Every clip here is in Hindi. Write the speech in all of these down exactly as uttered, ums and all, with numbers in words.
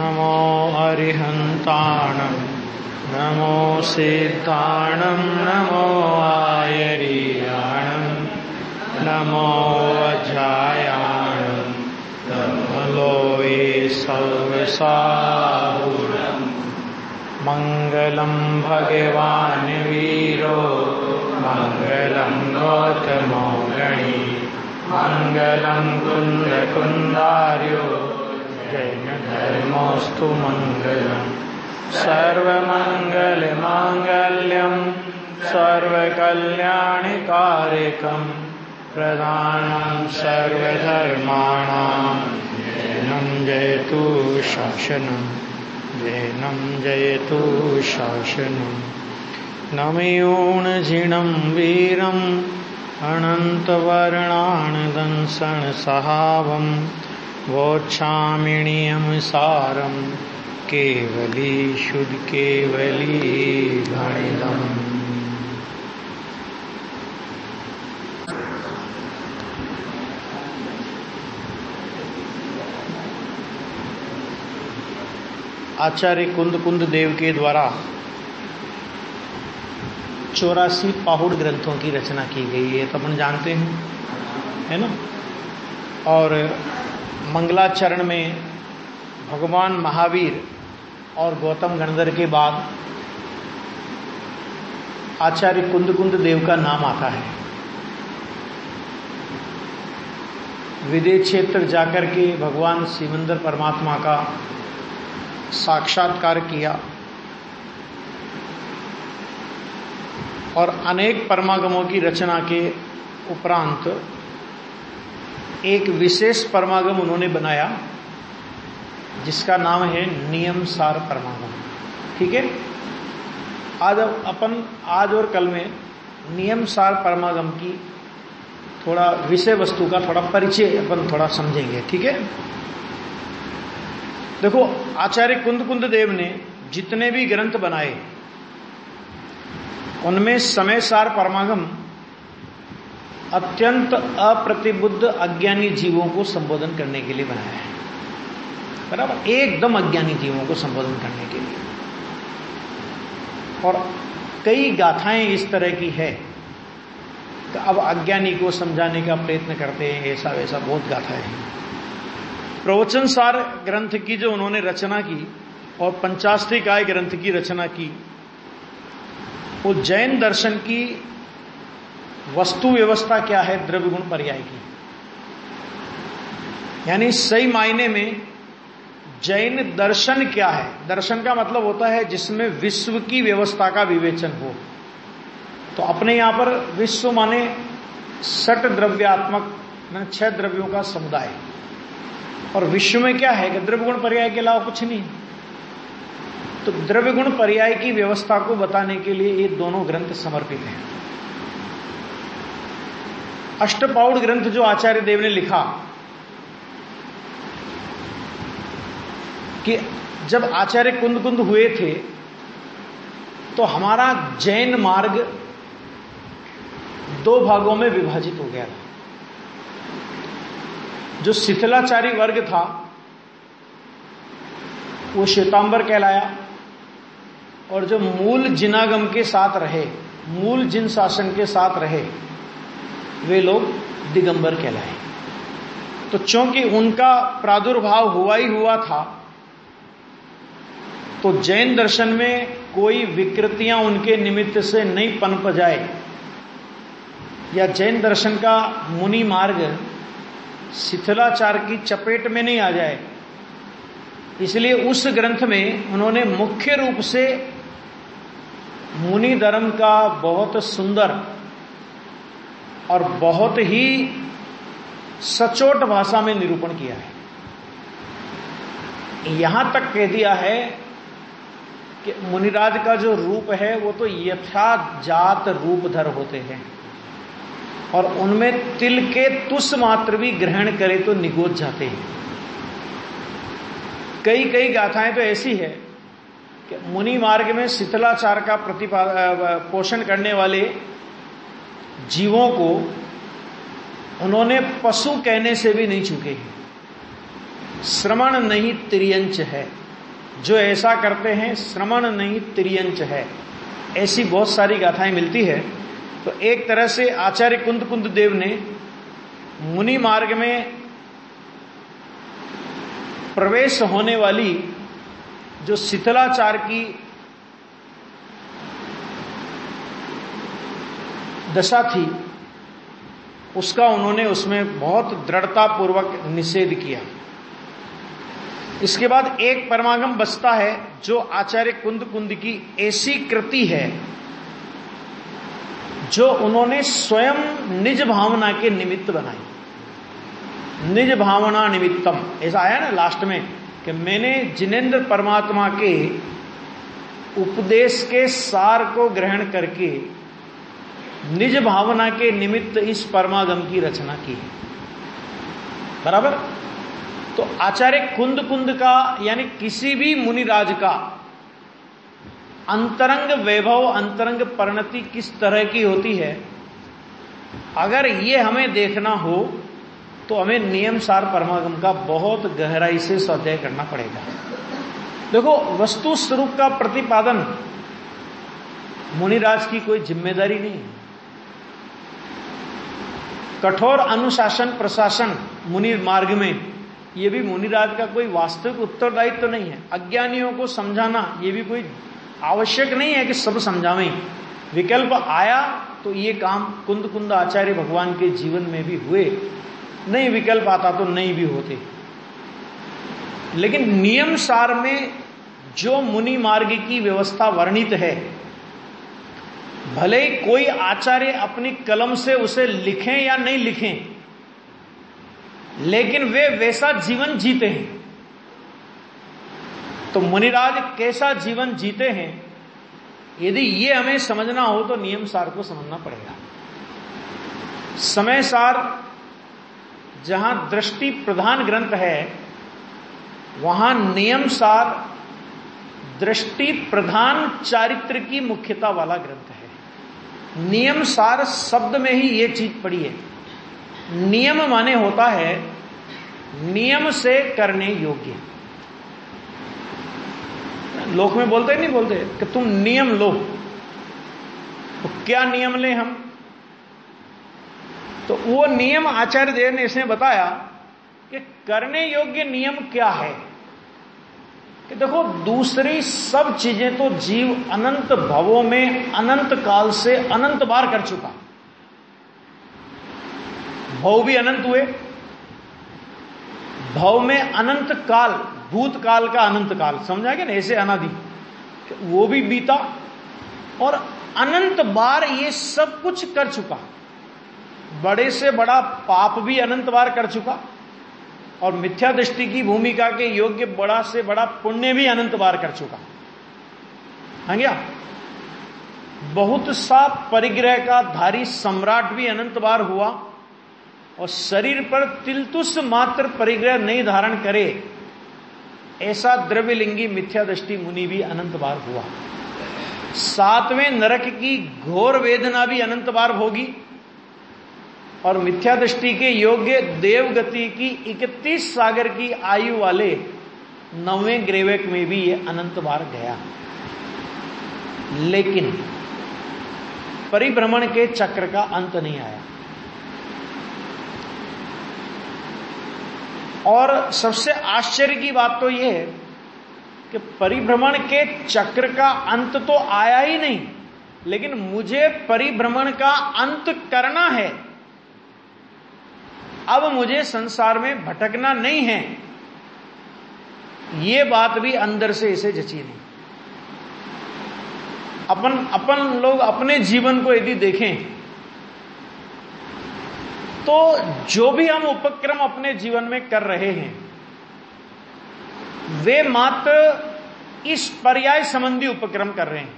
नमो अरिहन्ताणं नमो सिद्धाणं नमो आयर्याणं नमो वज्रायाणं नमोऽये सर्वसाहुरम् मंगलम भगवान वीरो मंगलम गौतमो गणी मंगलम कुंदकुंदार्यो जैन धर्मोस्तु मंगलम सर्वमंगल मांगल्यम सर्वकल्याणकारकम प्रदानं सर्वधर्माणां जैनं जयतु शासनम् जैनं जयतु शासनम् नमयोऽजिनं वीरम् अनन्तवर्णानदंसनसहावं वोच्छामिणीयं सारं केवली शुद्ध केवली गणितम्। आचार्य कुंद कुंद देव के द्वारा चौरासी पाहुड़ ग्रंथों की रचना की गई है, तो अपन जानते हैं, है ना। और मंगलाचरण में भगवान महावीर और गौतम गणधर के बाद आचार्य कुंद कुंद देव का नाम आता है। विदेह क्षेत्र जाकर के भगवान सिमंदर परमात्मा का साक्षात्कार किया और अनेक परमागमों की रचना के उपरांत एक विशेष परमागम उन्होंने बनाया जिसका नाम है नियमसार परमागम। ठीक है, आज अपन आज और कल में नियमसार परमागम की थोड़ा विषय वस्तु का थोड़ा परिचय अपन थोड़ा समझेंगे। ठीक है, देखो आचार्य कुंद कुंद देव ने जितने भी ग्रंथ बनाए उनमें समयसार परमागम अत्यंत अप्रतिबुद्ध अज्ञानी जीवों को संबोधन करने के लिए बनाया है, बराबर, एकदम अज्ञानी जीवों को संबोधन करने के लिए। और कई गाथाएं इस तरह की है तो अब अज्ञानी को समझाने का प्रयत्न करते हैं, ऐसा वैसा बहुत गाथाएं हैं। प्रवचन सार ग्रंथ की जो उन्होंने रचना की और पंचाष्टिकाय ग्रंथ की रचना की, वो जैन दर्शन की वस्तु व्यवस्था क्या है, द्रव्य गुण पर्याय की, यानी सही मायने में जैन दर्शन क्या है। दर्शन का मतलब होता है जिसमें विश्व की व्यवस्था का विवेचन हो। तो अपने यहां पर विश्व माने षट द्रव्यात्मक छह द्रव्यों का समुदाय, और विश्व में क्या है कि द्रव्य गुण पर्याय के अलावा कुछ नहीं। तो द्रव्य गुण पर्याय की व्यवस्था को बताने के लिए ये दोनों ग्रंथ समर्पित हैं। अष्टपाउड ग्रंथ जो आचार्य देव ने लिखा कि जब आचार्य कुंद कुंद हुए थे तो हमारा जैन मार्ग दो भागों में विभाजित हो गया था। जो शिथिलाचारी वर्ग था वो श्वेतांबर कहलाया, और जो मूल जिनागम के साथ रहे, मूल जिन शासन के साथ रहे, वे लोग दिगंबर कहलाए। तो चूंकि उनका प्रादुर्भाव हुआ ही हुआ था तो जैन दर्शन में कोई विकृतियां उनके निमित्त से नहीं पनप जाए, या जैन दर्शन का मुनि मार्ग शिथिलाचार की चपेट में नहीं आ जाए, इसलिए उस ग्रंथ में उन्होंने मुख्य रूप से मुनि धर्म का बहुत सुंदर और बहुत ही सचोट भाषा में निरूपण किया है। यहां तक कह दिया है कि मुनिराज का जो रूप है वो तो यथाजात रूपधर होते हैं, और उनमें तिल के तुस मात्र भी ग्रहण करे तो निगोच जाते हैं। कई कई गाथाएं तो ऐसी है कि मुनि मार्ग में शिथिलाचार का प्रतिपा पोषण करने वाले जीवों को उन्होंने पशु कहने से भी नहीं चूके हैं। श्रवण नहीं तिर्यंच है, जो ऐसा करते हैं श्रमण नहीं तिर्यंच है। ऐसी बहुत सारी गाथाएं मिलती है। तो एक तरह से आचार्य कुंद कुंद देव ने मुनि मार्ग में प्रवेश होने वाली जो शिथिलाचार की दशा थी उसका उन्होंने उसमें बहुत दृढ़ता पूर्वक निषेध किया। इसके बाद एक परमागम बचता है जो आचार्य कुंद कुंद की ऐसी कृति है जो उन्होंने स्वयं निज भावना के निमित्त बनाई। निज भावना निमित्तम ऐसा आया ना लास्ट में कि मैंने जिनेंद्र परमात्मा के उपदेश के सार को ग्रहण करके निज भावना के निमित्त इस परमागम की रचना की है। बराबर। तो आचार्य कुंद कुंद का यानी किसी भी मुनिराज का अंतरंग वैभव, अंतरंग परिणति किस तरह की होती है, अगर ये हमें देखना हो तो हमें नियमसार परमागम का बहुत गहराई से स्वाध्याय करना पड़ेगा। देखो, वस्तु स्वरूप का प्रतिपादन मुनिराज की कोई जिम्मेदारी नहीं है। कठोर अनुशासन प्रशासन मुनि मार्ग में ये भी मुनिराज का कोई वास्तविक उत्तरदायित्व तो नहीं है। अज्ञानियों को समझाना ये भी कोई आवश्यक नहीं है कि सब समझावें। विकल्प आया तो ये काम कुंद कुंद आचार्य भगवान के जीवन में भी हुए, नहीं विकल्प आता तो नहीं भी होते। लेकिन नियम सार में जो मुनि मार्ग की व्यवस्था वर्णित है, भले ही कोई आचार्य अपनी कलम से उसे लिखें या नहीं लिखें, लेकिन वे वैसा जीवन जीते हैं। तो मुनिराज कैसा जीवन जीते हैं, यदि ये हमें समझना हो तो नियम सार को समझना पड़ेगा। समय सार जहां दृष्टि प्रधान ग्रंथ है, वहां नियम सार दृष्टि प्रधान चारित्र की मुख्यता वाला ग्रंथ है। नियम सार शब्द में ही ये चीज पड़ी है। नियम माने होता है नियम से करने योग्य। लोक में बोलते नहीं बोलते कि तुम नियम लो, तो क्या नियम लें हम? तो वो नियम आचार्य देव ने इसने बताया कि करने योग्य नियम क्या है। कि देखो, दूसरी सब चीजें तो जीव अनंत भवों में अनंत काल से अनंत बार कर चुका। भव भी अनंत हुए, भव में अनंत काल, भूतकाल का अनंत काल, समझा गया ना, ऐसे अनादि, वो भी बीता और अनंत बार ये सब कुछ कर चुका। बड़े से बड़ा पाप भी अनंत बार कर चुका और मिथ्या दृष्टि की भूमिका के योग्य बड़ा से बड़ा पुण्य भी अनंत बार कर चुका। हाँ क्या? बहुत सा परिग्रह का धारी सम्राट भी अनंत बार हुआ और शरीर पर तिलतुस मात्र परिग्रह नहीं धारण करे ऐसा द्रव्यलिंगी मिथ्या दृष्टि मुनि भी अनंत बार हुआ। सातवें नरक की घोर वेदना भी अनंत बार भोगी और मिथ्या दृष्टि के योग्य देवगति की इकतीस सागर की आयु वाले नौवें ग्रेवेक में भी ये अनंत बार गया। लेकिन परिभ्रमण के चक्र का अंत नहीं आया। और सबसे आश्चर्य की बात तो यह है कि परिभ्रमण के चक्र का अंत तो आया ही नहीं, लेकिन मुझे परिभ्रमण का अंत करना है। अब मुझे संसार में भटकना नहीं है, ये बात भी अंदर से इसे जची नहीं। अपन अपन लोग अपने जीवन को यदि देखें तो जो भी हम उपक्रम अपने जीवन में कर रहे हैं वे मात्र इस पर्याय संबंधी उपक्रम कर रहे हैं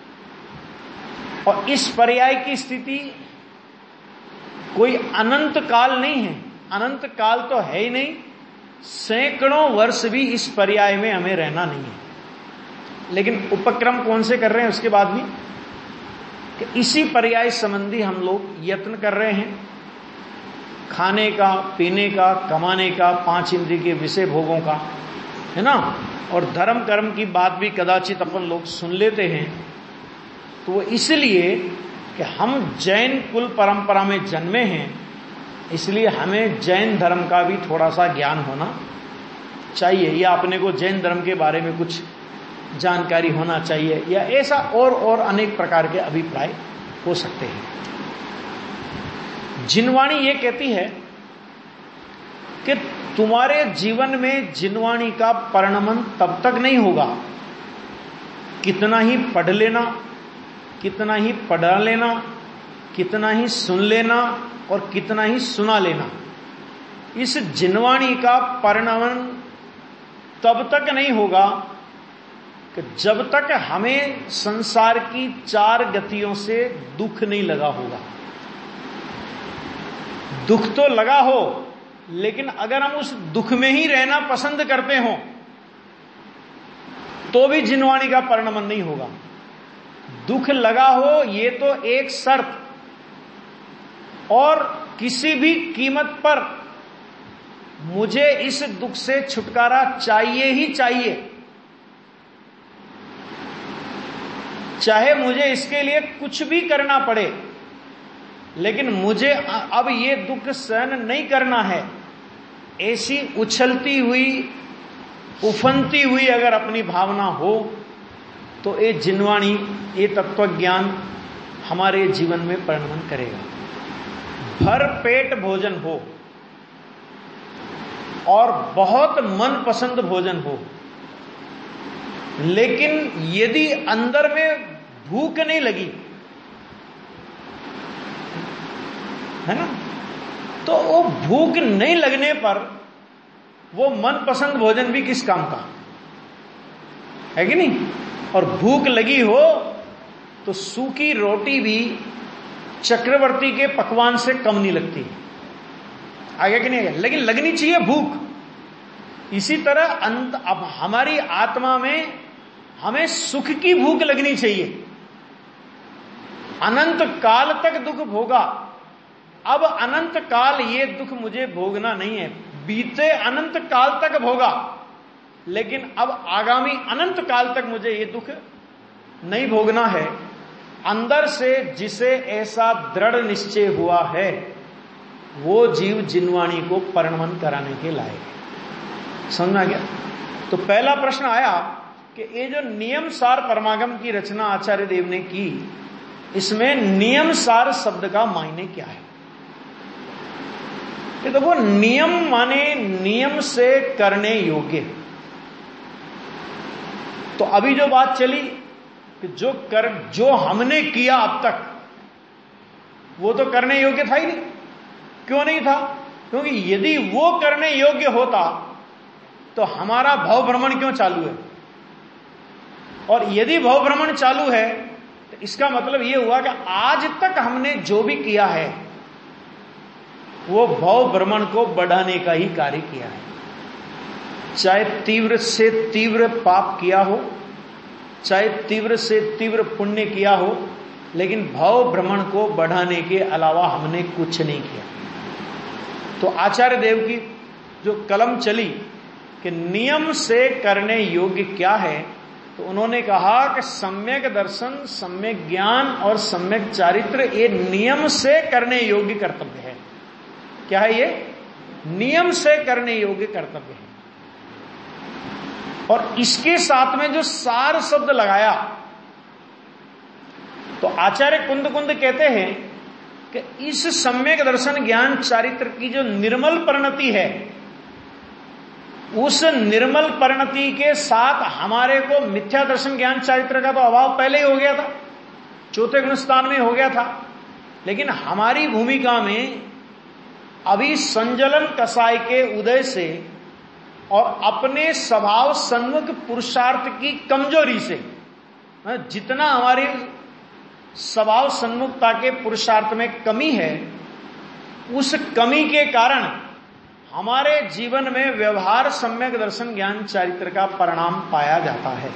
और इस पर्याय की स्थिति कोई अनंत काल नहीं है। अनंत काल तो है ही नहीं, सैकड़ों वर्ष भी इस पर्याय में हमें रहना नहीं है। लेकिन उपक्रम कौन से कर रहे हैं उसके बाद भी कि इसी पर्याय संबंधी हम लोग यत्न कर रहे हैं। खाने का, पीने का, कमाने का, पांच इंद्रिय के विषय भोगों का, है ना, और धर्म कर्म की बात भी कदाचित अपन लोग सुन लेते हैं, तो वो इसलिए कि हम जैन कुल परंपरा में जन्मे हैं, इसलिए हमें जैन धर्म का भी थोड़ा सा ज्ञान होना चाहिए, या अपने को जैन धर्म के बारे में कुछ जानकारी होना चाहिए, या ऐसा और और अनेक प्रकार के अभिप्राय हो सकते हैं। जिनवाणी ये कहती है कि तुम्हारे जीवन में जिनवाणी का परिणमन तब तक नहीं होगा, कितना ही पढ़ लेना, कितना ही पढ़ा लेना, कितना ही सुन लेना और कितना ही सुना लेना, इस जिनवाणी का परिणमन तब तक नहीं होगा कि जब तक हमें संसार की चार गतियों से दुख नहीं लगा होगा। दुख तो लगा हो, लेकिन अगर हम उस दुख में ही रहना पसंद करते हो तो भी जिनवाणी का परिणमन नहीं होगा। दुख लगा हो ये तो एक शर्त, और किसी भी कीमत पर मुझे इस दुख से छुटकारा चाहिए ही चाहिए, चाहे मुझे इसके लिए कुछ भी करना पड़े, लेकिन मुझे अब ये दुख सहन नहीं करना है। ऐसी उछलती हुई, उफनती हुई अगर अपनी भावना हो तो ये जिनवाणी, ये तत्वज्ञान हमारे जीवन में परिणमन करेगा। भर पेट भोजन हो और बहुत मनपसंद भोजन हो, लेकिन यदि अंदर में भूख नहीं लगी है ना, तो वो भूख नहीं लगने पर वो मनपसंद भोजन भी किस काम का है कि नहीं। और भूख लगी हो तो सूखी रोटी भी चक्रवर्ती के पकवान से कम नहीं लगती, आगे कि नहीं आगे, लेकिन लगनी चाहिए भूख। इसी तरह अंत अब हमारी आत्मा में हमें सुख की भूख लगनी चाहिए। अनंत काल तक दुख भोगा, अब अनंत काल ये दुख मुझे भोगना नहीं है। बीते अनंत काल तक भोगा, लेकिन अब आगामी अनंत काल तक मुझे ये दुख नहीं भोगना है। अंदर से जिसे ऐसा दृढ़ निश्चय हुआ है, वो जीव जिनवाणी को परिणमन कराने के लायक है। समझा गया? तो पहला प्रश्न आया कि ये जो नियम सार परमागम की रचना आचार्य देव ने की, इसमें नियम सार शब्द का मायने क्या है? ये तो वो नियम माने नियम से करने योग्य। तो अभी जो बात चली कि जो कर जो हमने किया अब तक, वो तो करने योग्य था ही नहीं। क्यों नहीं था? क्योंकि यदि वो करने योग्य होता तो हमारा भव भ्रमण क्यों चालू है? और यदि भव भ्रमण चालू है तो इसका मतलब यह हुआ कि आज तक हमने जो भी किया है वो भव भ्रमण को बढ़ाने का ही कार्य किया है। चाहे तीव्र से तीव्र पाप किया हो, चाहे तीव्र से तीव्र पुण्य किया हो, लेकिन भव भ्रमण को बढ़ाने के अलावा हमने कुछ नहीं किया। तो आचार्य देव की जो कलम चली कि नियम से करने योग्य क्या है, तो उन्होंने कहा कि सम्यक दर्शन, सम्यक ज्ञान और सम्यक चारित्र ये नियम से करने योग्य कर्तव्य है। क्या है ये? नियम से करने योग्य कर्तव्य है। और इसके साथ में जो सार शब्द लगाया, तो आचार्य कुंद कुंद कहते हैं कि इस सम्यक दर्शन ज्ञान चारित्र की जो निर्मल परिणति है, उस निर्मल परिणति के साथ हमारे को मिथ्या दर्शन ज्ञान चारित्र का तो अभाव पहले ही हो गया था, चौथे गुणस्थान में हो गया था। लेकिन हमारी भूमिका में अभी संजलन कसाय के उदय से और अपने स्वभाव सन्मुख पुरुषार्थ की कमजोरी से, जितना हमारी स्वभाव सन्मुखता के पुरुषार्थ में कमी है, उस कमी के कारण हमारे जीवन में व्यवहार सम्यक दर्शन ज्ञान चारित्र का परिणाम पाया जाता है।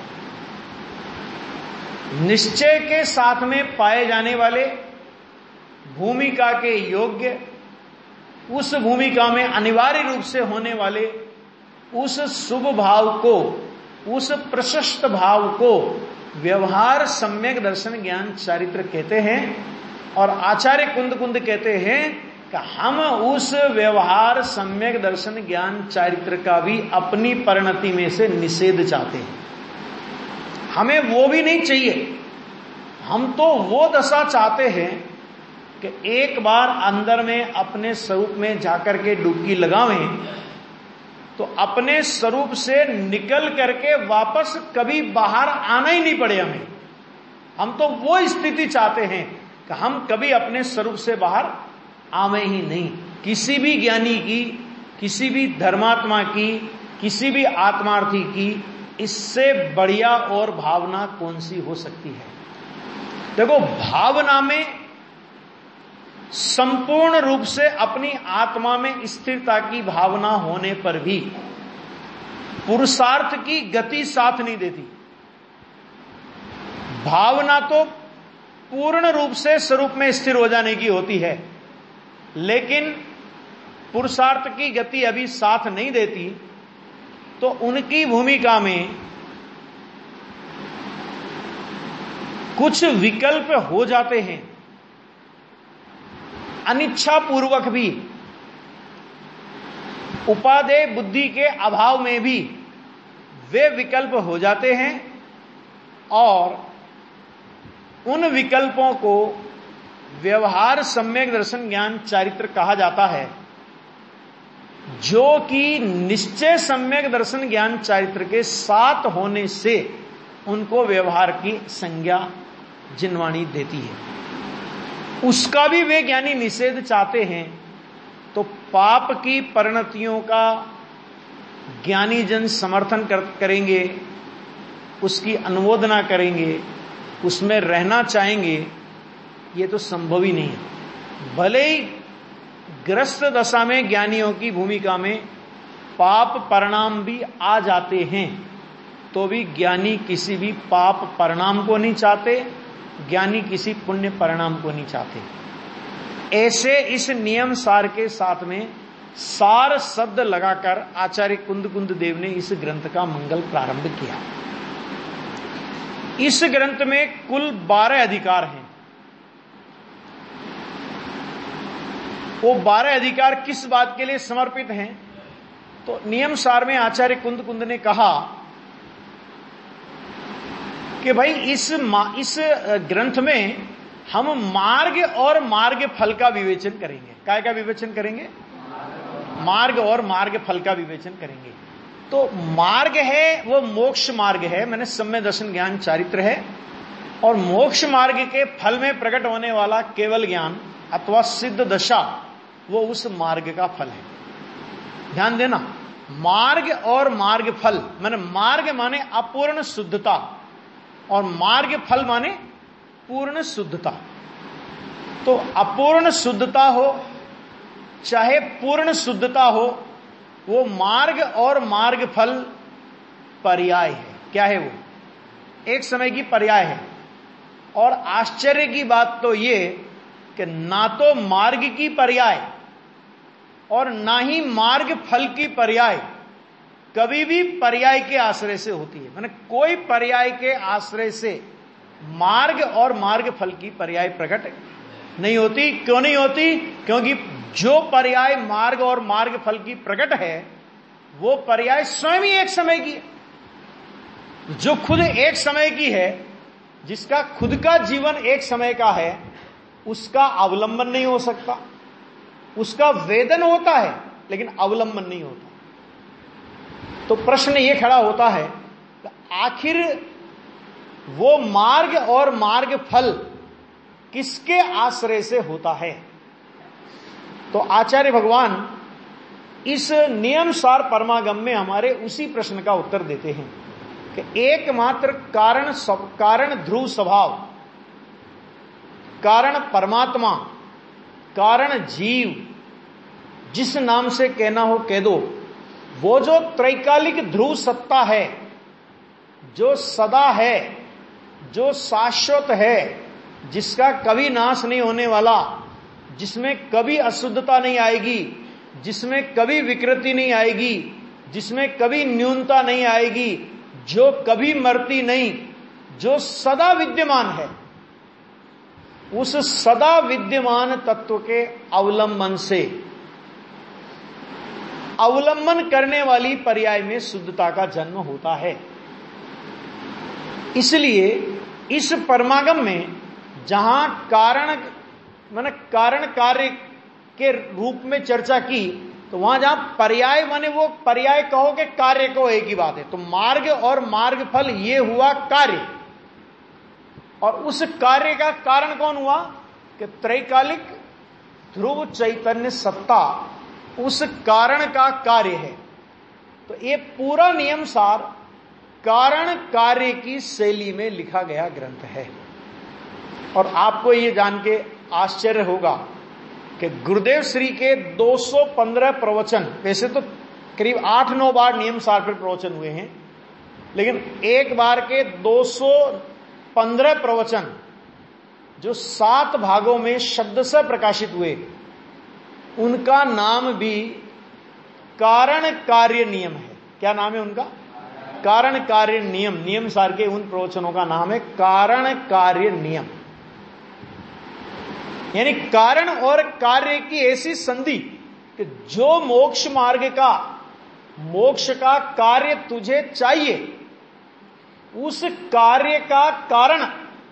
निश्चय के साथ में पाए जाने वाले भूमिका के योग्य, उस भूमिका में अनिवार्य रूप से होने वाले उस शुभ भाव को उस प्रशस्त भाव को व्यवहार सम्यक दर्शन ज्ञान चारित्र कहते हैं। और आचार्य कुंद कुंद कहते हैं कि हम उस व्यवहार सम्यक दर्शन ज्ञान चारित्र का भी अपनी परिणति में से निषेध चाहते हैं। हमें वो भी नहीं चाहिए, हम तो वो दशा चाहते हैं कि एक बार अंदर में अपने स्वरूप में जाकर के डुबकी लगावें तो अपने स्वरूप से निकल करके वापस कभी बाहर आना ही नहीं पड़े हमें। हम तो वो स्थिति चाहते हैं कि हम कभी अपने स्वरूप से बाहर आवे ही नहीं। किसी भी ज्ञानी की, किसी भी धर्मात्मा की, किसी भी आत्मार्थी की इससे बढ़िया और भावना कौन सी हो सकती है। देखो, भावना में संपूर्ण रूप से अपनी आत्मा में स्थिरता की भावना होने पर भी पुरुषार्थ की गति साथ नहीं देती। भावना तो पूर्ण रूप से स्वरूप में स्थिर हो जाने की होती है, लेकिन पुरुषार्थ की गति अभी साथ नहीं देती, तो उनकी भूमिका में कुछ विकल्प हो जाते हैं। अनिच्छा पूर्वक भी, उपादेय बुद्धि के अभाव में भी वे विकल्प हो जाते हैं और उन विकल्पों को व्यवहार सम्यक दर्शन ज्ञान चारित्र कहा जाता है, जो कि निश्चय सम्यक दर्शन ज्ञान चारित्र के साथ होने से उनको व्यवहार की संज्ञा जिनवाणी देती है। उसका भी वे ज्ञानी निषेध चाहते हैं। तो पाप की परिणतियों का ज्ञानी जन समर्थन कर, करेंगे, उसकी अनुमोदना करेंगे, उसमें रहना चाहेंगे, ये तो संभव ही नहीं है। भले ही ग्रस्त दशा में ज्ञानियों की भूमिका में पाप परिणाम भी आ जाते हैं, तो भी ज्ञानी किसी भी पाप परिणाम को नहीं चाहते, ज्ञानी किसी पुण्य परिणाम को नहीं चाहते। ऐसे इस नियम सार के साथ में सार शब्द लगाकर आचार्य कुंद कुंद देव ने इस ग्रंथ का मंगल प्रारंभ किया। इस ग्रंथ में कुल बारह अधिकार हैं। वो बारह अधिकार किस बात के लिए समर्पित हैं? तो नियम सार में आचार्य कुंद कुंद ने कहा कि भाई इस इस ग्रंथ में हम मार्ग और मार्ग फल का विवेचन करेंगे। काय का विवेचन करेंगे? मार्ग और मार्ग फल का विवेचन करेंगे। तो मार्ग है वो मोक्ष मार्ग है, मैंने सम्यक दर्शन ज्ञान चारित्र है, और मोक्ष मार्ग के फल में प्रकट होने वाला केवल ज्ञान अथवा सिद्ध दशा वो उस मार्ग का फल है। ध्यान देना, मार्ग और मार्ग फल माने मार्ग माने अपूर्ण शुद्धता और मार्ग फल माने पूर्ण शुद्धता। तो अपूर्ण शुद्धता हो चाहे पूर्ण शुद्धता हो, वो मार्ग और मार्ग फल पर्याय है। क्या है वो? एक समय की पर्याय है। और आश्चर्य की बात तो ये कि ना तो मार्ग की पर्याय और ना ही मार्ग फल की पर्याय कभी भी पर्याय के आश्रय से होती है। माने कोई पर्याय के आश्रय से मार्ग और मार्ग फल की पर्याय प्रकट नहीं होती। क्यों नहीं होती? क्योंकि जो पर्याय मार्ग और मार्ग फल की प्रकट है वो पर्याय स्वयं ही एक समय की है। जो खुद एक समय की है, जिसका खुद का जीवन एक समय का है, उसका अवलंबन नहीं हो सकता। उसका वेदन होता है लेकिन अवलंबन नहीं होता। तो प्रश्न ये खड़ा होता है कि आखिर वो मार्ग और मार्ग फल किसके आश्रय से होता है? तो आचार्य भगवान इस नियम सार परमागम में हमारे उसी प्रश्न का उत्तर देते हैं कि एकमात्र कारण कारण ध्रुव स्वभाव, कारण परमात्मा, कारण जीव, जिस नाम से कहना हो कह दो, वो जो त्रैकालिक ध्रुव सत्ता है, जो सदा है, जो शाश्वत है, जिसका कभी नाश नहीं होने वाला, जिसमें कभी अशुद्धता नहीं आएगी, जिसमें कभी विकृति नहीं आएगी, जिसमें कभी न्यूनता नहीं आएगी, जो कभी मरती नहीं, जो सदा विद्यमान है, उस सदा विद्यमान तत्व के अवलंबन से अवलंबन करने वाली पर्याय में शुद्धता का जन्म होता है। इसलिए इस परमागम में जहां कारण माने कारण कार्य के रूप में चर्चा की, तो वहां जहां पर्याय माने वो पर्याय कहो कि कार्य को एक ही बात है। तो मार्ग और मार्ग फल ये हुआ कार्य, और उस कार्य का कारण कौन हुआ कि त्रैकालिक ध्रुव चैतन्य सत्ता उस कारण का कार्य है। तो ये पूरा नियम सार कारण कार्य की शैली में लिखा गया ग्रंथ है। और आपको ये जान के आश्चर्य होगा कि गुरुदेव श्री के दो सौ पंद्रह प्रवचन, वैसे तो करीब आठ नौ बार नियम सार पर प्रवचन हुए हैं, लेकिन एक बार के दो सौ पंद्रह प्रवचन जो सात भागों में शब्द से प्रकाशित हुए, उनका नाम भी कारण कार्य नियम है। क्या नाम है उनका? कारण कार्य नियम। नियम सार के उन प्रवचनों का नाम है कारण कार्य नियम। यानी कारण और कार्य की ऐसी संधि कि जो मोक्ष मार्ग का, मोक्ष का कार्य तुझे चाहिए, उस कार्य का कारण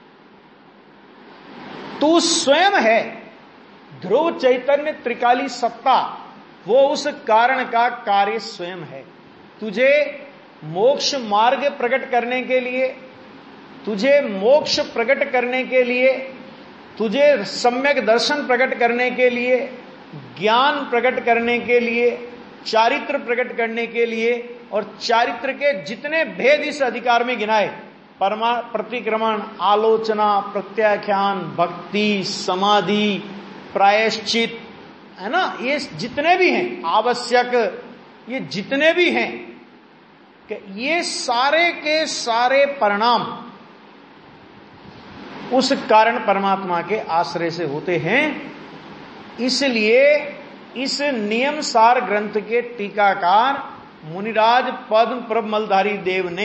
तू स्वयं है। ध्रुव चैतन्य त्रिकाली सत्ता, वो उस कारण का कार्य स्वयं है। तुझे मोक्ष मार्ग प्रकट करने के लिए, तुझे मोक्ष प्रकट करने के लिए, तुझे सम्यक दर्शन प्रकट करने के लिए, ज्ञान प्रकट करने के लिए, चारित्र प्रकट करने के लिए, और चारित्र के जितने भेद इस अधिकार में गिनाए, परमा प्रतिक्रमण, आलोचना, प्रत्याख्यान, भक्ति, समाधि, प्रायश्चित, है ना, ये जितने भी हैं, आवश्यक, ये जितने भी हैं, कि ये सारे के सारे परिणाम उस कारण परमात्मा के आश्रय से होते हैं। इसलिए इस नियम सार ग्रंथ के टीकाकार मुनिराज पद्म प्रभ मलधारी देव ने,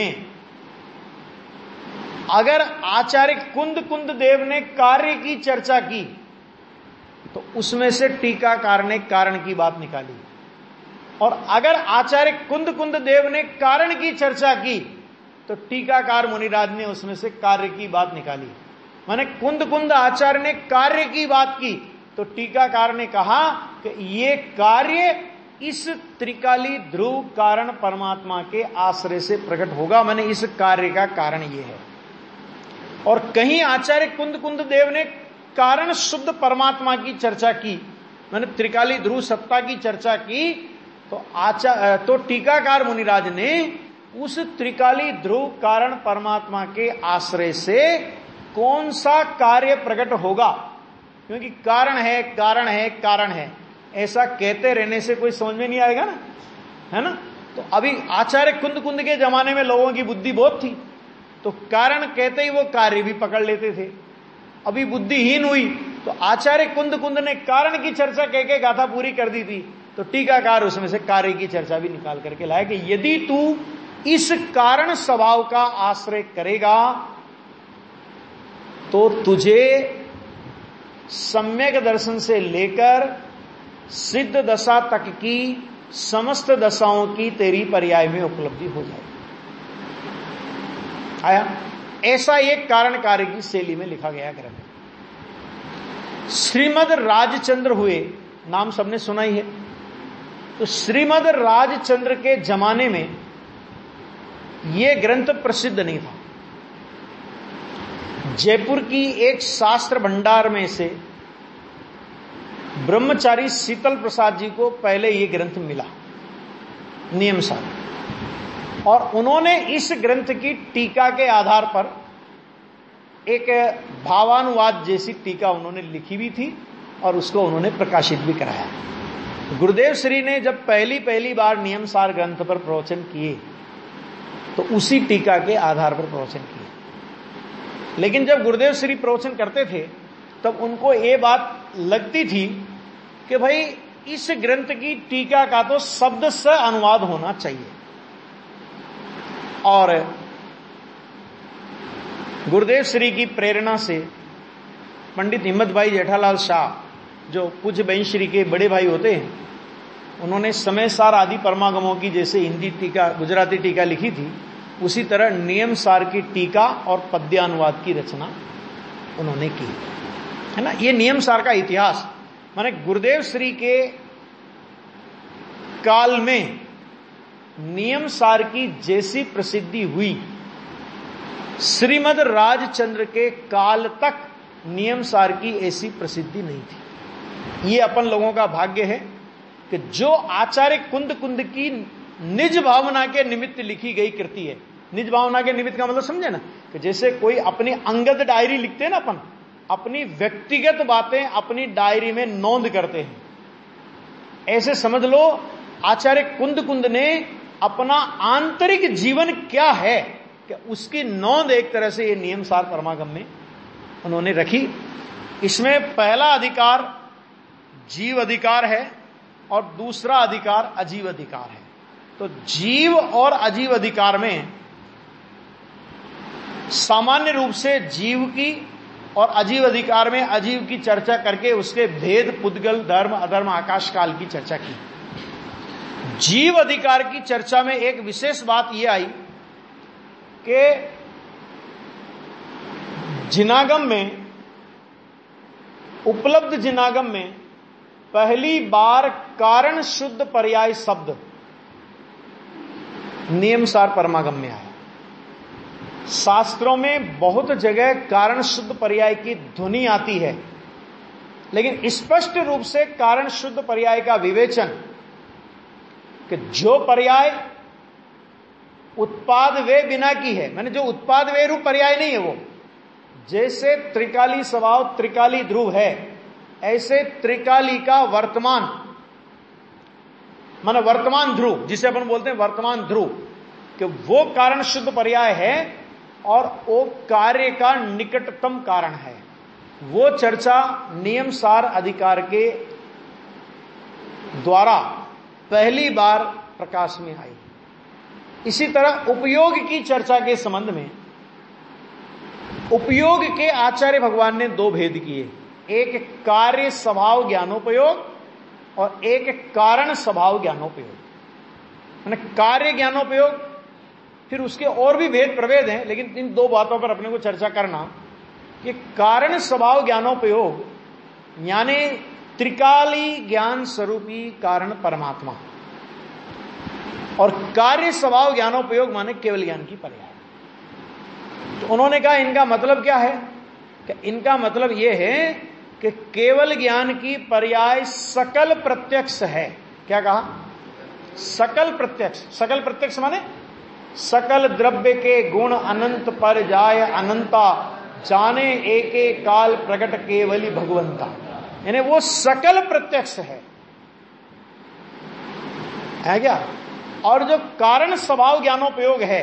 अगर आचार्य कुंद कुंद देव ने कार्य की चर्चा की, तो उसमें से टीकाकार ने कारण की बात निकाली, और अगर आचार्य कुंद कुंद देव ने कारण की चर्चा की, तो टीकाकार मुनिराज ने उसमें से कार्य की बात निकाली। माने कुंद कुंद आचार्य ने कार्य की बात की, तो टीकाकार ने कहा कि ये कार्य इस त्रिकाली ध्रुव कारण परमात्मा के आश्रय से प्रकट होगा, माने इस कार्य का कारण ये है। और कहीं आचार्य कुंद कुंद देव ने कारण शुद्ध परमात्मा की चर्चा की, माने त्रिकाली ध्रुव सत्ता की चर्चा की, तो आचार्य तो टीकाकार मुनिराज ने उस त्रिकाली ध्रुव कारण परमात्मा के आश्रय से कौन सा कार्य प्रकट होगा, क्योंकि कारण है कारण है कारण है ऐसा कहते रहने से कोई समझ में नहीं आएगा ना, है ना। तो अभी आचार्य कुंद कुंद के जमाने में लोगों की बुद्धि बहुत थी, तो कारण कहते ही वो कार्य भी पकड़ लेते थे। अभी बुद्धिहीन हुई तो आचार्य कुंद कुंद ने कारण की चर्चा कह के गाथा पूरी कर दी थी, तो टीकाकार उसमें से कार्य की चर्चा भी निकाल करके लाया कि यदि तू इस कारण स्वभाव का आश्रय करेगा तो तुझे सम्यक दर्शन से लेकर सिद्ध दशा तक की समस्त दशाओं की तेरी पर्याय में उपलब्धि हो जाएगी। आया, ऐसा एक कारण कार्य की शैली में लिखा गया ग्रंथ। श्रीमद राजचंद्र हुए, नाम सबने सुना ही है। तो श्रीमद राजचंद्र के जमाने में यह ग्रंथ प्रसिद्ध नहीं था। जयपुर की एक शास्त्र भंडार में से ब्रह्मचारी शीतल प्रसाद जी को पहले ये ग्रंथ मिला नियम सार, और उन्होंने इस ग्रंथ की टीका के आधार पर एक भावानुवाद जैसी टीका उन्होंने लिखी भी थी और उसको उन्होंने प्रकाशित भी कराया। गुरुदेव श्री ने जब पहली पहली बार नियम सार ग्रंथ पर प्रवचन किए तो उसी टीका के आधार पर प्रवचन किए, लेकिन जब गुरुदेव श्री प्रवचन करते थे तब उनको ये बात लगती थी कि भाई इस ग्रंथ की टीका का तो शब्द से अनुवाद होना चाहिए, और गुरुदेव श्री की प्रेरणा से पंडित हिम्मत भाई जेठालाल शाह, जो पूज्य बैंश्री के बड़े भाई होते हैं, उन्होंने समय सार आदि परमागमों की जैसे हिंदी टीका, गुजराती टीका लिखी थी, उसी तरह नियम सार की टीका और पद्यानुवाद की रचना उन्होंने की, है ना। ये नियम सार का इतिहास, माने गुरुदेव श्री के काल में नियम सार की जैसी प्रसिद्धि हुई, श्रीमद राजचंद्र के काल तक नियम सार की ऐसी प्रसिद्धि नहीं थी। ये अपन लोगों का भाग्य है कि जो आचार्य कुंद कुंद की निज भावना के निमित्त लिखी गई कृति है। निज भावना के निमित्त का मतलब समझे ना, कि जैसे कोई अपनी अंगद डायरी लिखते हैं ना, अपन अपनी व्यक्तिगत बातें अपनी डायरी में नोंद करते हैं, ऐसे समझ लो आचार्य कुंद कुंद ने अपना आंतरिक जीवन क्या है कि उसकी नोंद एक तरह से ये नियम सार परमागम में उन्होंने रखी। इसमें पहला अधिकार जीव अधिकार है और दूसरा अधिकार अजीव अधिकार है। तो जीव और अजीव अधिकार में सामान्य रूप से जीव की और अजीव अधिकार में अजीव की चर्चा करके उसके भेद, पुद्गल, धर्म, अधर्म, आकाश काल की चर्चा की। जीव अधिकार की चर्चा में एक विशेष बात यह आई कि जिनागम में, उपलब्ध जिनागम में पहली बार कारण शुद्ध पर्याय शब्द नियम सार परमागम में आया। शास्त्रों में बहुत जगह कारण शुद्ध पर्याय की ध्वनि आती है, लेकिन स्पष्ट रूप से कारण शुद्ध पर्याय का विवेचन कि जो पर्याय उत्पाद वे बिना की है, मैंने जो उत्पाद वे रूप पर्याय नहीं है, वो जैसे त्रिकाली स्वभाव त्रिकाली ध्रुव है, ऐसे त्रिकाली का वर्तमान माने वर्तमान ध्रुव, जिसे अपन बोलते हैं वर्तमान ध्रुव, कि वो कारण शुद्ध पर्याय है और वो कार्य का निकटतम कारण है। वो चर्चा नियम सार अधिकार के द्वारा पहली बार प्रकाश में आई। इसी तरह उपयोग की चर्चा के संबंध में उपयोग के आचार्य भगवान ने दो भेद किए, एक कार्य स्वभाव ज्ञानोपयोग और एक कारण स्वभाव ज्ञानोपयोग। मैंने कार्य ज्ञानोपयोग, फिर उसके और भी भेद प्रभेद हैं, लेकिन इन दो बातों पर अपने को चर्चा करना कि कारण स्वभाव ज्ञानोपयोग यानी त्रिकाली ज्ञान स्वरूपी कारण परमात्मा, और कार्य स्वभाव ज्ञानोपयोग माने केवल ज्ञान की पर्याय। तो उन्होंने कहा इनका मतलब क्या है, कि इनका मतलब यह है कि केवल ज्ञान की पर्याय सकल प्रत्यक्ष है। क्या कहा? सकल प्रत्यक्ष। सकल प्रत्यक्ष माने सकल द्रव्य के गुण अनंत पर जाय अनंता, जाने एके काल प्रकट केवली भगवंता, यानी वो सकल प्रत्यक्ष है, है क्या? और जो कारण स्वभाव ज्ञानोपयोग है,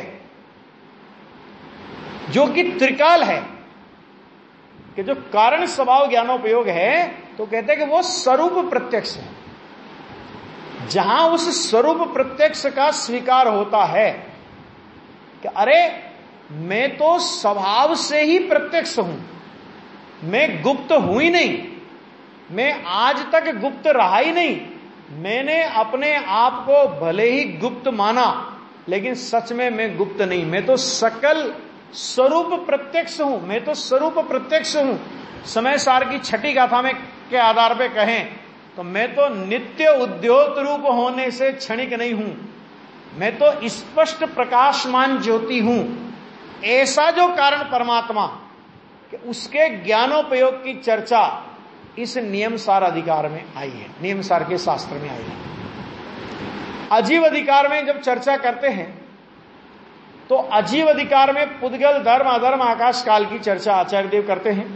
जो कि त्रिकाल है, कि जो कारण स्वभाव ज्ञानोपयोग है, तो कहते हैं कि वो स्वरूप प्रत्यक्ष है। जहां उस स्वरूप प्रत्यक्ष का स्वीकार होता है कि अरे मैं तो स्वभाव से ही प्रत्यक्ष हूं, मैं गुप्त हूं ही नहीं, मैं आज तक गुप्त रहा ही नहीं, मैंने अपने आप को भले ही गुप्त माना लेकिन सच में मैं गुप्त नहीं, मैं तो सकल स्वरूप प्रत्यक्ष हूं, मैं तो स्वरूप प्रत्यक्ष हूं। समय सार की छठी गाथा में के आधार पे कहें तो मैं तो नित्य उद्योत रूप होने से क्षणिक नहीं हूं, मैं तो स्पष्ट प्रकाशमान ज्योति हूं। ऐसा जो कारण परमात्मा कि उसके ज्ञानोपयोग की चर्चा इस नियम सार अधिकार में आई है, नियम सार के शास्त्र में आई है। अजीव अधिकार में जब चर्चा करते हैं तो अजीव अधिकार में पुद्गल, धर्म, अधर्म, आकाश काल की चर्चा आचार्य देव करते हैं,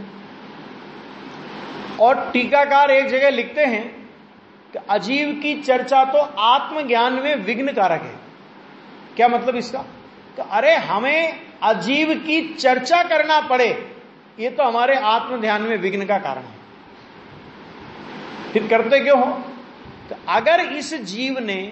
और टीकाकार एक जगह लिखते हैं कि अजीव की चर्चा तो आत्मज्ञान में विघ्न कारक है। क्या मतलब इसका? कि अरे हमें अजीव की चर्चा करना पड़े, ये तो हमारे आत्म ध्यान में विघ्न का कारण है। फिर करते क्यों हो? तो अगर इस जीव ने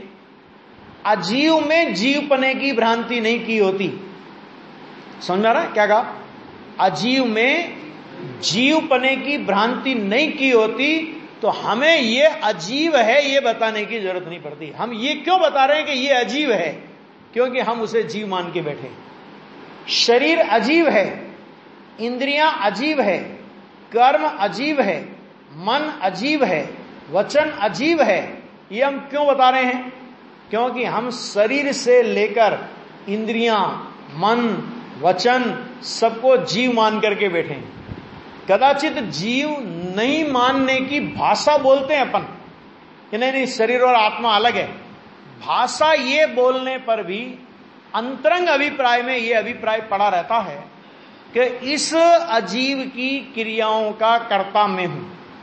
अजीव में जीवपने की भ्रांति नहीं की होती, समझ आ रहा है क्या कहा? अजीव में जीवपने की भ्रांति नहीं की होती तो हमें ये अजीब है ये बताने की जरूरत नहीं पड़ती। हम ये क्यों बता रहे हैं कि ये अजीब है? क्योंकि हम उसे जीव मान के बैठे। शरीर अजीब है, इंद्रियां अजीब है, कर्म अजीब है, मन अजीब है, वचन अजीब है। ये हम क्यों बता रहे हैं? क्योंकि हम शरीर से लेकर इंद्रियां, मन, वचन सबको जीव मान करके बैठे हैं। कदाचित जीव नहीं मानने की भाषा बोलते हैं अपन कि नहीं नहीं शरीर और आत्मा अलग है। भाषा ये बोलने पर भी अंतरंग अभिप्राय में ये अभिप्राय पड़ा रहता है कि इस अजीव की क्रियाओं का कर्ता मैं हूं।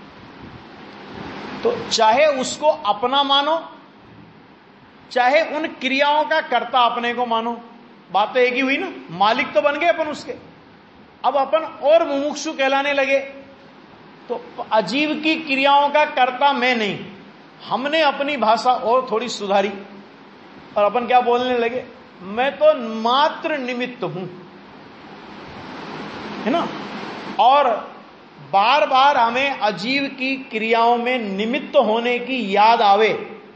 तो चाहे उसको अपना मानो, चाहे उन क्रियाओं का कर्ता अपने को मानो, बात तो एक ही हुई ना। मालिक तो बन गए अपन उसके, अब अपन और मुमुक्षु कहलाने लगे तो अजीव की क्रियाओं का कर्ता मैं नहीं। हमने अपनी भाषा और थोड़ी सुधारी और अपन क्या बोलने लगे, मैं तो मात्र निमित्त हूं, है ना। और बार बार हमें अजीव की क्रियाओं में निमित्त होने की याद आवे।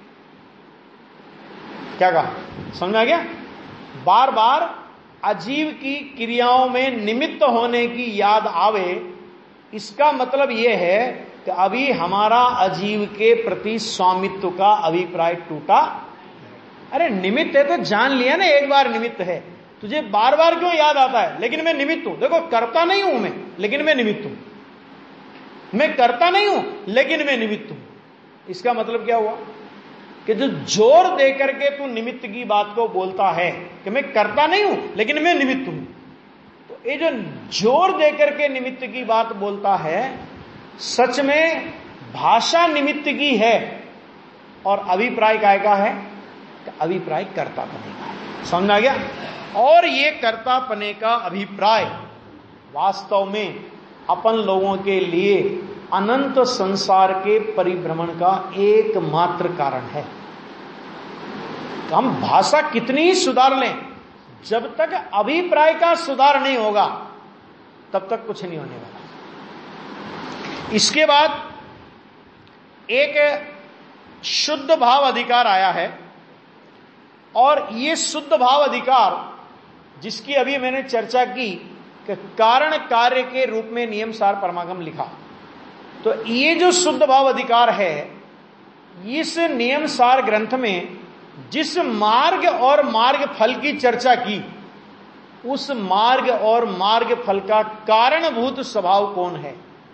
क्या कहा, समझ आ गया? बार बार अजीव की क्रियाओं में निमित्त होने की याद आवे, इसका मतलब यह है कि अभी हमारा अजीव के प्रति स्वामित्व का अभिप्राय टूटा। अरे निमित्त है तो जान लिया ना, एक बार निमित्त है, तुझे बार बार क्यों याद आता है? लेकिन मैं निमित्त हूं। देखो करता नहीं हूं मैं, लेकिन मैं निमित्त हूं। मैं करता नहीं हूं लेकिन मैं निमित्त हूं। इसका मतलब क्या हुआ कि जो जोर देकर के तू निमित्त की बात को बोलता है कि मैं करता नहीं हूं लेकिन मैं निमित्त हूं, तो ये जो जोर देकर के निमित्त की बात बोलता है, सच में भाषा निमित्त की है और अभिप्राय काय का है? अभिप्राय कर्तापने का है। समझ आ गया? और ये कर्तापने का अभिप्राय वास्तव में अपन लोगों के लिए अनंत संसार के परिभ्रमण का एकमात्र कारण है। तो हम भाषा कितनी ही सुधार लें, जब तक अभिप्राय का सुधार नहीं होगा तब तक कुछ नहीं होने वाला। इसके बाद एक शुद्ध भाव अधिकार आया है, और ये शुद्ध भाव अधिकार जिसकी अभी मैंने चर्चा की कि कारण कार्य के रूप में नियम सार परमागम लिखा, तो ये जो शुद्ध भाव अधिकार है, इस नियम सार ग्रंथ में जिस मार्ग और मार्ग फल की चर्चा की, उस मार्ग और मार्ग फल का कारणभूत स्वभाव कौन है,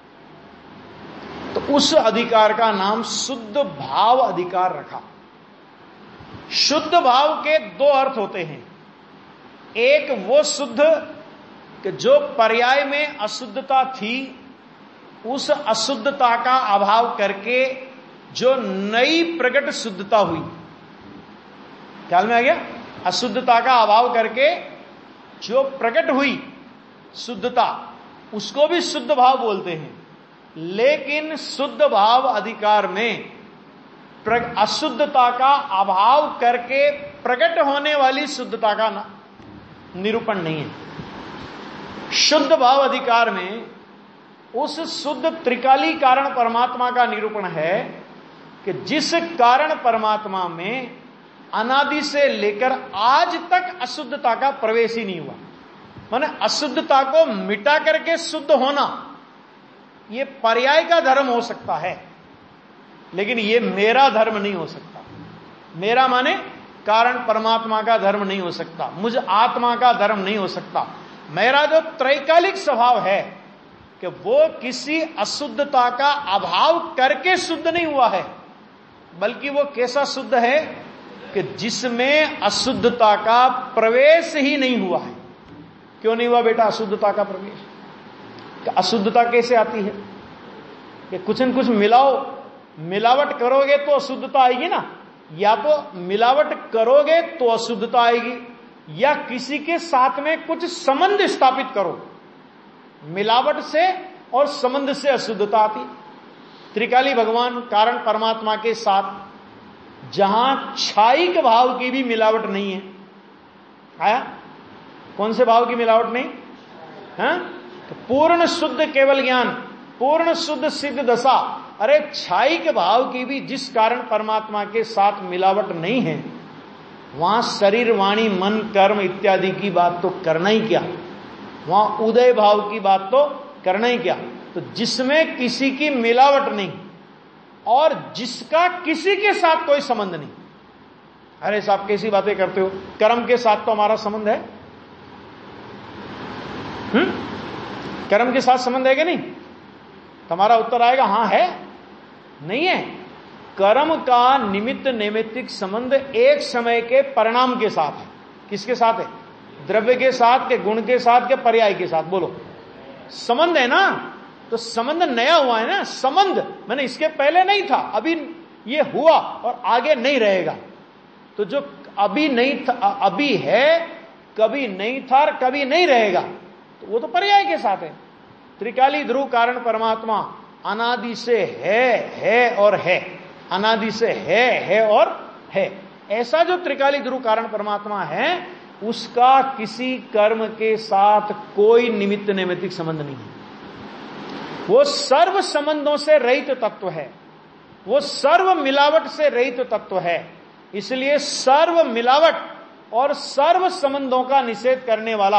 तो उस अधिकार का नाम शुद्ध भाव अधिकार रखा। शुद्ध भाव के दो अर्थ होते हैं। एक वो शुद्ध कि जो पर्याय में अशुद्धता थी, उस अशुद्धता का अभाव करके जो नई प्रकट शुद्धता हुई। ख्याल में आ गया? अशुद्धता का अभाव करके जो प्रकट हुई शुद्धता, उसको भी शुद्ध भाव बोलते हैं। लेकिन शुद्ध भाव अधिकार में अशुद्धता का अभाव करके प्रकट होने वाली शुद्धता का ना निरूपण नहीं है। शुद्ध भाव अधिकार में उस शुद्ध त्रिकाली कारण परमात्मा का निरूपण है कि जिस कारण परमात्मा में अनादि से लेकर आज तक अशुद्धता का प्रवेश ही नहीं हुआ। माने अशुद्धता को मिटा करके शुद्ध होना, यह पर्याय का धर्म हो सकता है, लेकिन यह मेरा धर्म नहीं हो सकता। मेरा माने कारण परमात्मा का धर्म नहीं हो सकता, मुझ आत्मा का धर्म नहीं हो सकता। मेरा जो त्रैकालिक स्वभाव है कि वो किसी अशुद्धता का अभाव करके शुद्ध नहीं हुआ है, बल्कि वो कैसा शुद्ध है कि जिसमें अशुद्धता का प्रवेश ही नहीं हुआ है। क्यों नहीं हुआ बेटा अशुद्धता का प्रवेश? कि अशुद्धता कैसे आती है कि कुछ न कुछ मिलाओ, मिलावट करोगे तो अशुद्धता आएगी ना। या तो मिलावट करोगे तो अशुद्धता आएगी, या किसी के साथ में कुछ संबंध स्थापित करो, मिलावट से और संबंध से अशुद्धता आती। त्रिकाली भगवान कारण परमात्मा के साथ जहां क्षायिक भाव की भी मिलावट नहीं है, आया? कौन से भाव की मिलावट नहीं है? तो पूर्ण शुद्ध केवल ज्ञान, पूर्ण शुद्ध सिद्ध दशा। अरे छाई के भाव की भी जिस कारण परमात्मा के साथ मिलावट नहीं है, वहां शरीर वाणी मन कर्म इत्यादि की बात तो करना ही क्या, वहां उदय भाव की बात तो करना ही क्या। तो जिसमें किसी की मिलावट नहीं और जिसका किसी के साथ कोई संबंध नहीं। अरे साहब कैसी बातें करते हो, कर्म के साथ तो हमारा संबंध है। हम्म कर्म के साथ संबंध है कि नहीं? तुम्हारा उत्तर आएगा हां है, नहीं है। कर्म का निमित्त नैमित्तिक संबंध एक समय के परिणाम के साथ है। किसके साथ है? द्रव्य के साथ, के गुण के साथ, के पर्याय के साथ। बोलो, संबंध है ना। तो संबंध नया हुआ है ना। संबंध मैंने इसके पहले नहीं था, अभी ये हुआ और आगे नहीं रहेगा। तो जो अभी नहीं था, अभी है, कभी नहीं था और कभी नहीं रहेगा, तो वो तो पर्याय के साथ है। त्रिकाली ध्रुव कारण परमात्मा अनादि से है, है और है, अनादि से है, है और है। ऐसा जो त्रिकाली ध्रुव कारण परमात्मा है, उसका किसी कर्म के साथ कोई निमित्त नैमित्तिक संबंध नहीं है। वो सर्व संबंधों से रहित तत्व है, वो सर्व मिलावट से रहित तत्व है। इसलिए सर्व मिलावट और सर्व संबंधों का निषेध करने वाला,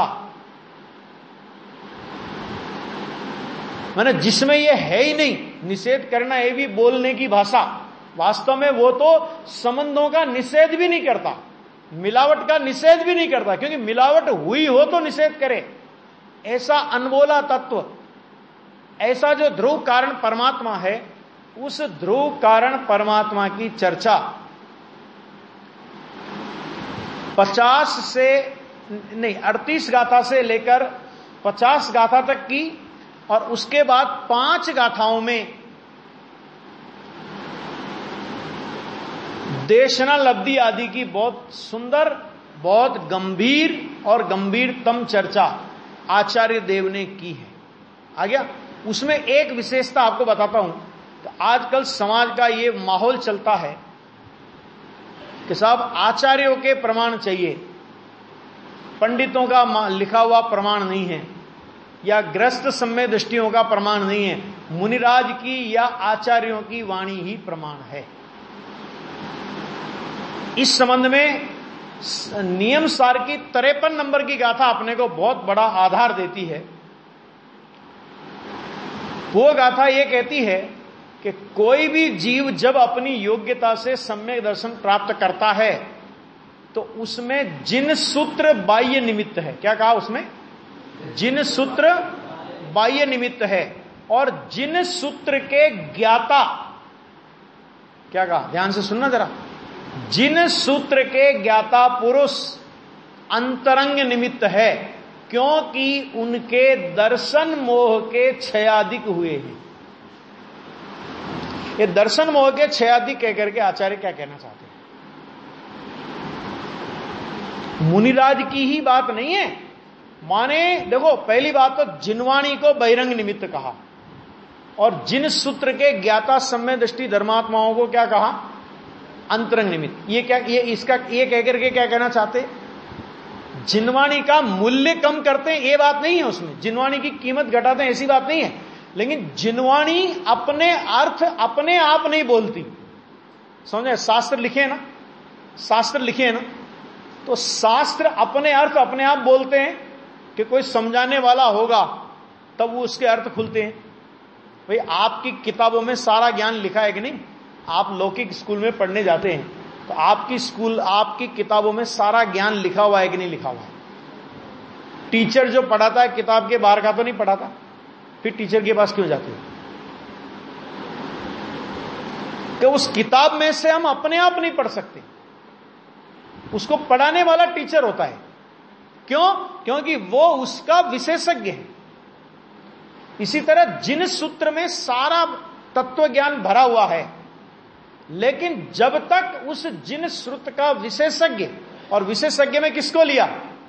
माने जिसमें ये है ही नहीं, निषेध करना ये भी बोलने की भाषा, वास्तव में वो तो संबंधों का निषेध भी नहीं करता, मिलावट का निषेध भी नहीं करता, क्योंकि मिलावट हुई हो तो निषेध करे। ऐसा अनबोला तत्व, ऐसा जो ध्रुव कारण परमात्मा है, उस ध्रुव कारण परमात्मा की चर्चा पचास से नहीं अड़तीस गाथा से लेकर पचास गाथा तक की, और उसके बाद पांच गाथाओं में देशना लब्धि आदि की बहुत सुंदर, बहुत गंभीर और गंभीरतम चर्चा आचार्य देव ने की है। आ गया। उसमें एक विशेषता आपको बताता हूं कि आजकल समाज का ये माहौल चलता है कि साहब आचार्यों के प्रमाण चाहिए, पंडितों का लिखा हुआ प्रमाण नहीं है, या ग्रस्त सम्य दृष्टियों का प्रमाण नहीं है, मुनिराज की या आचार्यों की वाणी ही प्रमाण है। इस संबंध में नियम सार की तिरपन नंबर की गाथा अपने को बहुत बड़ा आधार देती है। वो गाथा ये कहती है कि कोई भी जीव जब अपनी योग्यता से सम्यक दर्शन प्राप्त करता है, तो उसमें जिन सूत्र बाह्य निमित्त है। क्या कहा उसमें? जिन सूत्र बाह्य निमित्त है, और जिन सूत्र के ज्ञाता, क्या कहा, ध्यान से सुनना जरा, जिन सूत्र के ज्ञाता पुरुष अंतरंग निमित्त है, क्योंकि उनके दर्शन मोह के क्षयादिक हुए हैं। ये दर्शन मोह के क्षयादिक कहकर के आचार्य क्या कहना चाहते हैं? मुनिराज की ही बात नहीं है। माने देखो, पहली बात तो जिनवाणी को बहिरंग निमित्त कहा, और जिन सूत्र के ज्ञाता सम्य दृष्टि धर्मात्माओं को क्या कहा? अंतरंग निमित्त। ये क्या, ये इसका ये कहकर के क्या कहना चाहते? जिनवाणी का मूल्य कम करते हैं, ये बात नहीं है उसमें। जिनवाणी की कीमत घटाते हैं, ऐसी बात नहीं है। लेकिन जिनवाणी अपने अर्थ अपने आप नहीं बोलती, समझे? शास्त्र लिखे हैं ना, शास्त्र लिखे हैं ना, तो शास्त्र अपने अर्थ अपने आप बोलते हैं कि कोई समझाने वाला होगा तब वो उसके अर्थ खुलते हैं। भाई आपकी किताबों में सारा ज्ञान लिखा है कि नहीं? आप लौकिक स्कूल में पढ़ने जाते हैं तो आपकी स्कूल आपकी किताबों में सारा ज्ञान लिखा हुआ है कि नहीं लिखा हुआ है? टीचर जो पढ़ाता है किताब के बाहर का तो नहीं पढ़ाता, फिर टीचर के पास क्यों जाते हो? कि उस किताब में से हम अपने आप नहीं पढ़ सकते, उसको पढ़ाने वाला टीचर होता है। क्यों? क्योंकि वो उसका विशेषज्ञ है। इसी तरह जिन सूत्र में सारा तत्व ज्ञान भरा हुआ है, लेकिन जब तक उस जिन श्रुत का विशेषज्ञ, और विशेषज्ञ में किसको लिया?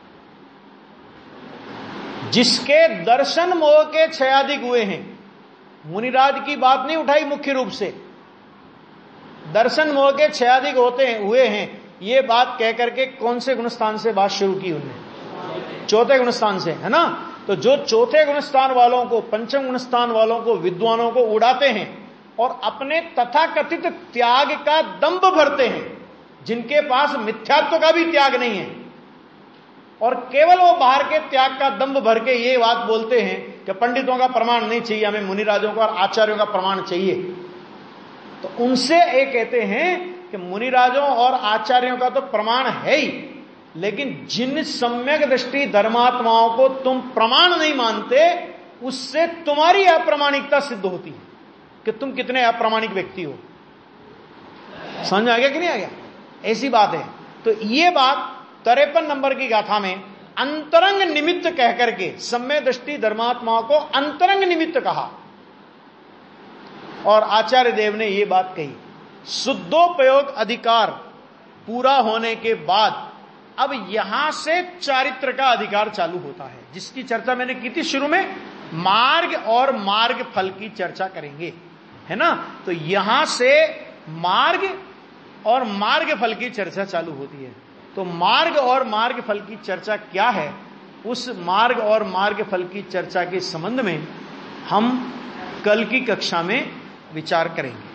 जिसके दर्शन मोह के क्षयादिक हुए हैं। मुनिराज की बात नहीं उठाई मुख्य रूप से, दर्शन मोह के क्षयादिक होते हैं हुए हैं, ये बात कहकर के कौन से गुणस्थान से बात शुरू की उन्होंने? चौथे गुणस्थान से, है ना। तो जो चौथे गुण स्थान वालों को, पंचम गुण स्थान वालों को, विद्वानों को उड़ाते हैं और अपने तथाकथित त्याग का दंभ भरते हैं, जिनके पास मिथ्यात्व का भी त्याग नहीं है, और केवल वो बाहर के त्याग का दंभ भर के ये बात बोलते हैं कि पंडितों का प्रमाण नहीं चाहिए, हमें मुनिराजों का और आचार्यों का प्रमाण चाहिए, तो उनसे ये कहते हैं कि मुनिराजों और आचार्यों का तो प्रमाण है ही, लेकिन जिन सम्यक दृष्टि धर्मात्माओं को तुम प्रमाण नहीं मानते, उससे तुम्हारी अप्रामाणिकता सिद्ध होती है कि तुम कितने अप्रामाणिक व्यक्ति हो। समझ आ गया कि नहीं आ गया? ऐसी बात है। तो ये बात तिरपन नंबर की गाथा में अंतरंग निमित्त कहकर के सम्यक दृष्टि धर्मात्माओं को अंतरंग निमित्त कहा, और आचार्य देव ने यह बात कही। शुद्धोपयोग अधिकार पूरा होने के बाद अब यहां से चारित्र का अधिकार चालू होता है, जिसकी चर्चा मैंने की थी शुरू में। मार्ग और मार्ग फल की चर्चा करेंगे, है ना? तो यहां से मार्ग और मार्ग फल की चर्चा चालू होती है। तो मार्ग और मार्ग फल की चर्चा क्या है, उस मार्ग और मार्ग फल की चर्चा के संबंध में हम कल की कक्षा में विचार करेंगे।